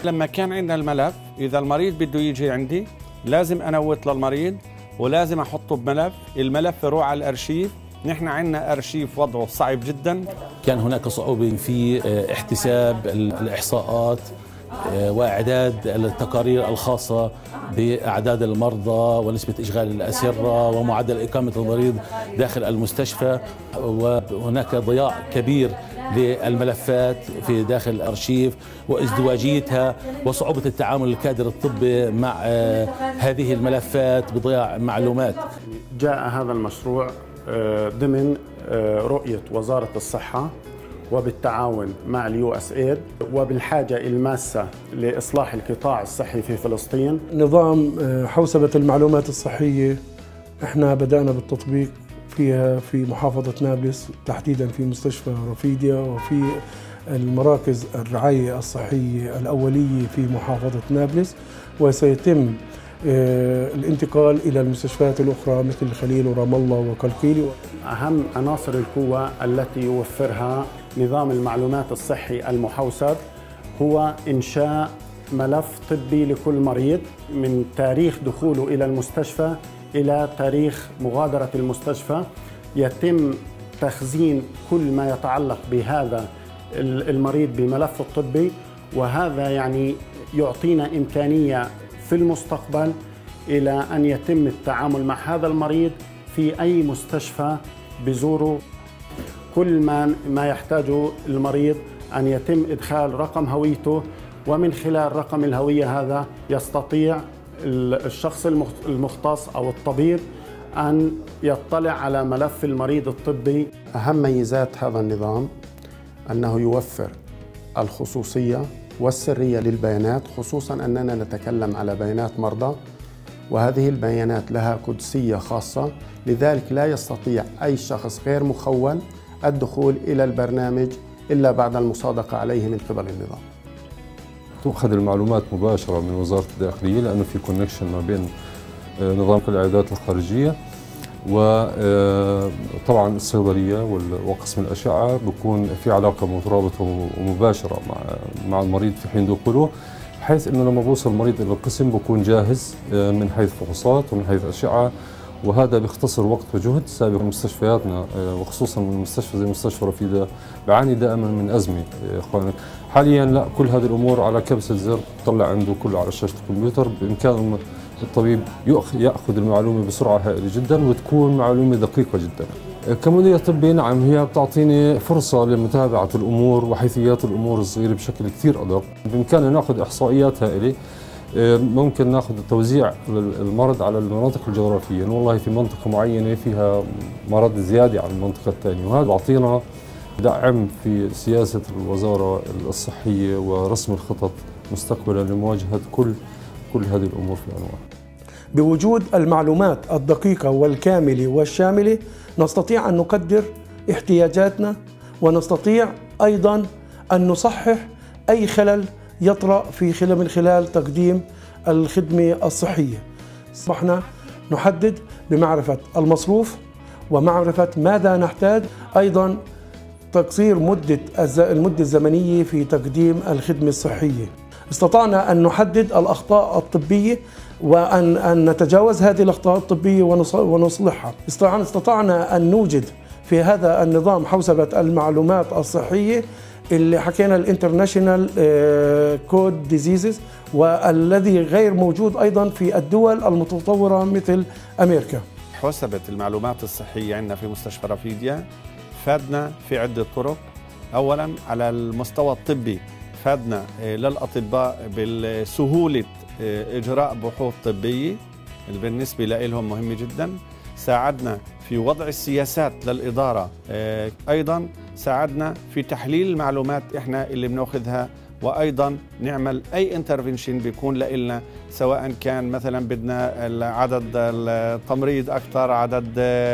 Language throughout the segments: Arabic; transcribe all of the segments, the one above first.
لما كان عندنا الملف، إذا المريض بده يجي عندي لازم أنوت للمريض ولازم أحطه بملف، الملف يروح على الأرشيف. نحن عندنا أرشيف وضعه صعب جدا. كان هناك صعوبة في احتساب الإحصاءات وإعداد التقارير الخاصة بأعداد المرضى ونسبة إشغال الأسرة ومعدل إقامة المريض داخل المستشفى، وهناك ضياع كبير للملفات في داخل الأرشيف وازدواجيتها وصعوبة التعامل الكادر الطبي مع هذه الملفات بضياع معلومات. جاء هذا المشروع ضمن رؤية وزارة الصحة وبالتعاون مع الUSAID وبالحاجة الماسة لإصلاح القطاع الصحي في فلسطين. نظام حوسبة المعلومات الصحية احنا بدأنا بالتطبيق فيها في محافظة نابلس، تحديدا في مستشفى رفيديا وفي المراكز الرعاية الصحية الأولية في محافظة نابلس، وسيتم الانتقال إلى المستشفيات الأخرى مثل الخليل ورام الله وكلكيلي. أهم عناصر القوة التي يوفرها نظام المعلومات الصحي المحوسب هو إنشاء ملف طبي لكل مريض من تاريخ دخوله إلى المستشفى إلى تاريخ مغادرة المستشفى. يتم تخزين كل ما يتعلق بهذا المريض بملفه الطبي، وهذا يعني يعطينا إمكانية في المستقبل إلى أن يتم التعامل مع هذا المريض في أي مستشفى بزوره. كل ما يحتاجه المريض أن يتم إدخال رقم هويته، ومن خلال رقم الهوية هذا يستطيع الشخص المختص أو الطبيب أن يطلع على ملف المريض الطبي. أهم ميزات هذا النظام أنه يوفر الخصوصية والسرية للبيانات، خصوصاً أننا نتكلم على بيانات مرضى، وهذه البيانات لها قدسية خاصة، لذلك لا يستطيع أي شخص غير مخول الدخول إلى البرنامج إلا بعد المصادقة عليه من قبل النظام. تؤخذ المعلومات مباشرة من وزارة الداخلية لأنه في كونكشن ما بين نظام العيادات الخارجية وطبعا الصيدلية وقسم الأشعة، بيكون في علاقة مترابطة ومباشرة مع المريض في حين دخوله، بحيث أنه لما بوصل المريض إلى القسم بيكون جاهز من حيث فحوصات ومن حيث أشعة، وهذا بيختصر وقت وجهد. سابقا مستشفياتنا وخصوصا المستشفى زي مستشفى رفيدة بيعاني دائما من أزمة إخوانك. حاليا لا، كل هذه الأمور على كبسة زر طلع عنده كله على شاشة الكمبيوتر، بإمكان الطبيب يأخذ المعلومة بسرعة هائلة جدا وتكون معلومة دقيقة جدا. كمدير طبي نعم هي بتعطيني فرصة لمتابعة الأمور وحيثيات الأمور الصغيرة بشكل كثير أدق. بإمكاننا نأخذ إحصائيات هائلة، ممكن ناخذ توزيع المرض على المناطق الجغرافية، والله في منطقة معينة فيها مرض زيادة عن المنطقة الثانية، وهذا بيعطينا دعم في سياسة الوزارة الصحية ورسم الخطط مستقبلا لمواجهة كل هذه الأمور في أنواع. بوجود المعلومات الدقيقة والكاملة والشاملة نستطيع أن نقدر احتياجاتنا، ونستطيع أيضا أن نصحح أي خلل يطرأ من خلال تقديم الخدمة الصحية. أصبحنا نحدد بمعرفة المصروف ومعرفة ماذا نحتاج، أيضا تقصير المدة الزمنية في تقديم الخدمة الصحية. استطعنا أن نحدد الأخطاء الطبية وأن نتجاوز هذه الأخطاء الطبية ونصلحها. استطعنا أن نوجد في هذا النظام حوسبة المعلومات الصحية اللي حكينا الانترناشونال كود ديزيزز، والذي غير موجود أيضا في الدول المتطورة مثل أمريكا. حوسبة المعلومات الصحية عندنا في مستشفى رفيديا فادنا في عدة طرق. أولا على المستوى الطبي فادنا للأطباء بالسهولة إجراء بحوث طبية اللي بالنسبة لهم مهمة جدا. ساعدنا في وضع السياسات للإدارة، أيضا ساعدنا في تحليل المعلومات إحنا اللي بناخذها، وأيضا نعمل أي انترفنشن بيكون لنا، سواء كان مثلا بدنا عدد التمريض أكثر، عدد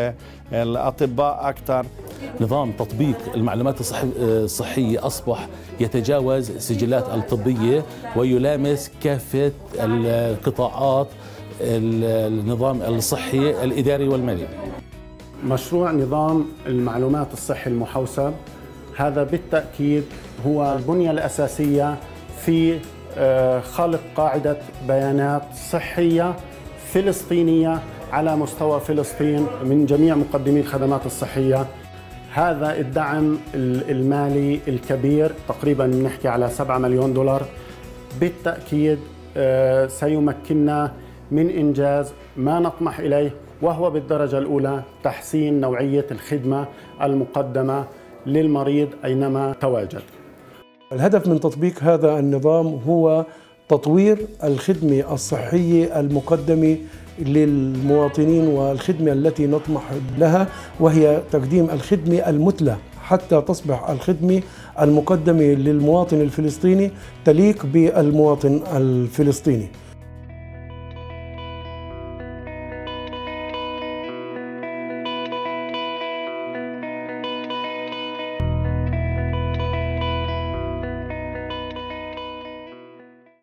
الأطباء أكثر. نظام تطبيق المعلومات الصحية أصبح يتجاوز السجلات الطبية ويلامس كافة القطاعات النظام الصحي الإداري والمالي. مشروع نظام المعلومات الصحي المحوسب هذا بالتأكيد هو البنية الأساسية في خلق قاعدة بيانات صحية فلسطينية على مستوى فلسطين من جميع مقدمي الخدمات الصحية. هذا الدعم المالي الكبير تقريبا نحكي على 7 مليون دولار بالتأكيد سيمكننا من إنجاز ما نطمح إليه، وهو بالدرجة الأولى تحسين نوعية الخدمة المقدمة للمريض أينما تواجد. الهدف من تطبيق هذا النظام هو تطوير الخدمة الصحية المقدمة للمواطنين والخدمة التي نطمح لها، وهي تقديم الخدمة المثلى حتى تصبح الخدمة المقدمة للمواطن الفلسطيني تليق بالمواطن الفلسطيني.